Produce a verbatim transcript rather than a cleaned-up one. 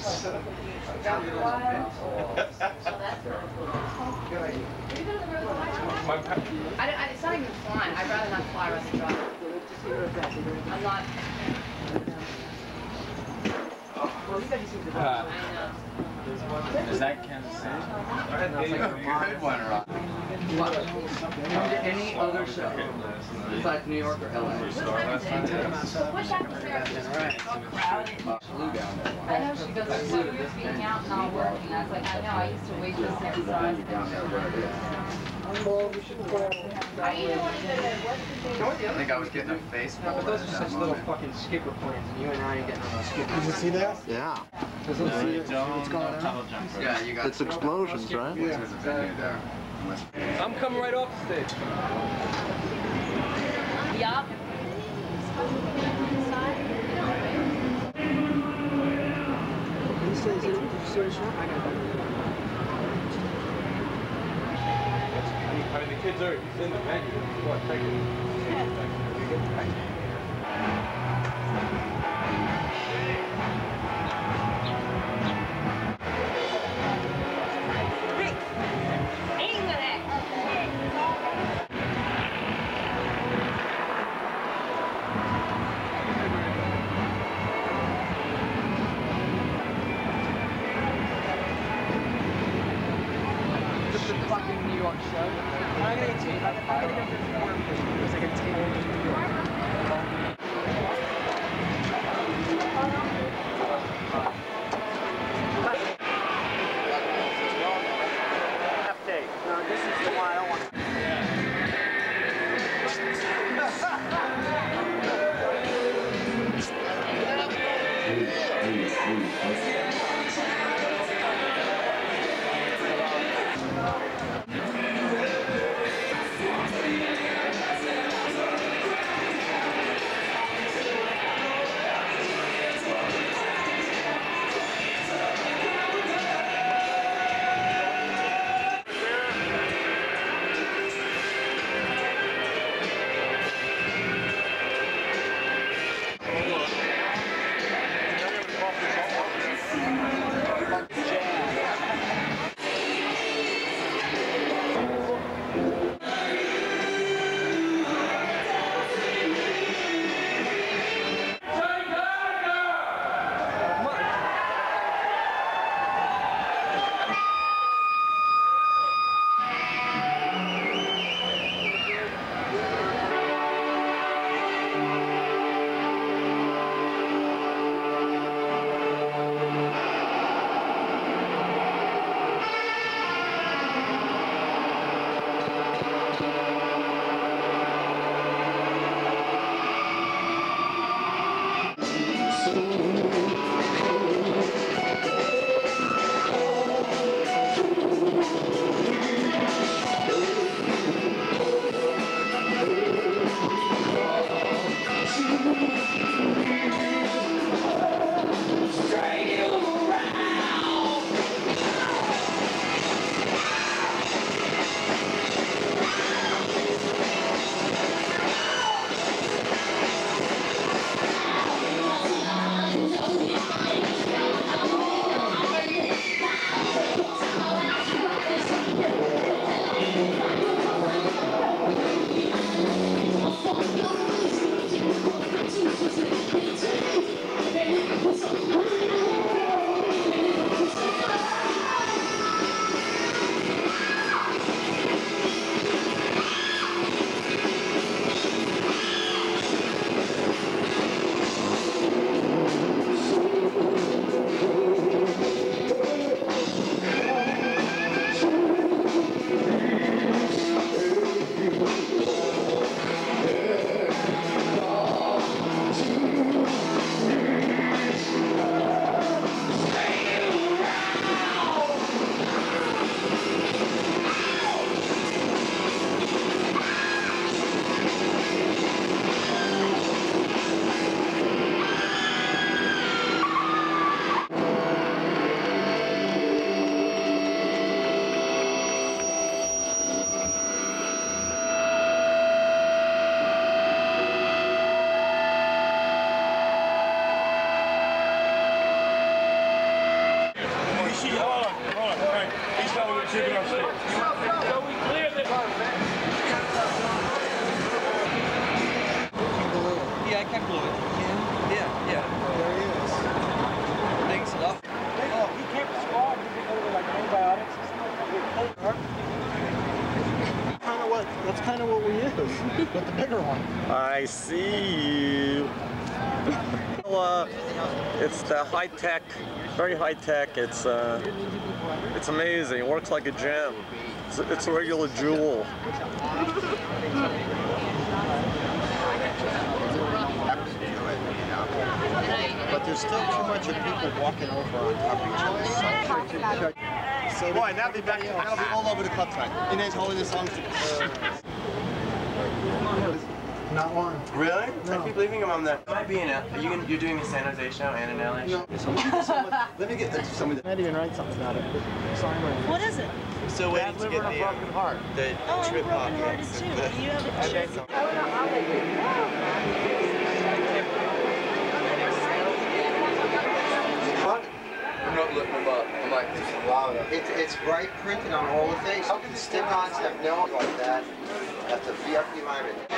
I, I, it's not even flying. I'd rather not fly around the drive. I'm not. Uh, is that Kansas City? Good one, Rob. Any other show besides New York or L A? I know she goes, so we were being out, not working. I was like, I know, I used to wait this here, so I was Are you the one that I think I was getting a face. No, but those are such little fucking skipper planes, and you and I are getting on a skipper. Did you see that? Yeah. Does it see it? What's going on? Yeah, you got It's explosions, right? Yeah. There's a venue there. I'm coming right off the stage. Yup. He says, did you see what he's showing? I got that. I mean, the kids are in the venue. What? Take it. Fucking New York show. I'm gonna take. I'm gonna go for the four because I can take over to New York. Half day. No, this is the one I don't want. Thank you. kind of what we use, but the bigger one. I see you. Well, uh, it's the high tech, very high tech. It's uh, it's amazing. It works like a gem. It's, it's a regular jewel. But there's still too much of people walking over on top of each other. So boy, now be back. Now be all over the club tonight. Inês holding the songs. Not one. Really? No. I keep leaving him on there. Am I being a, are you gonna, you're doing a San Jose show and an L A show? No. Let me get some of the. I might even write something about it. What is it? So waiting to get the, uh, heart. the Oh, trip hop I'm broken mix. too. You have a trip. I'm not looking them up. I'm like, Wow, it's it's bright printed on all the things. How can the stick-ons have no like that? Have to be up behind it.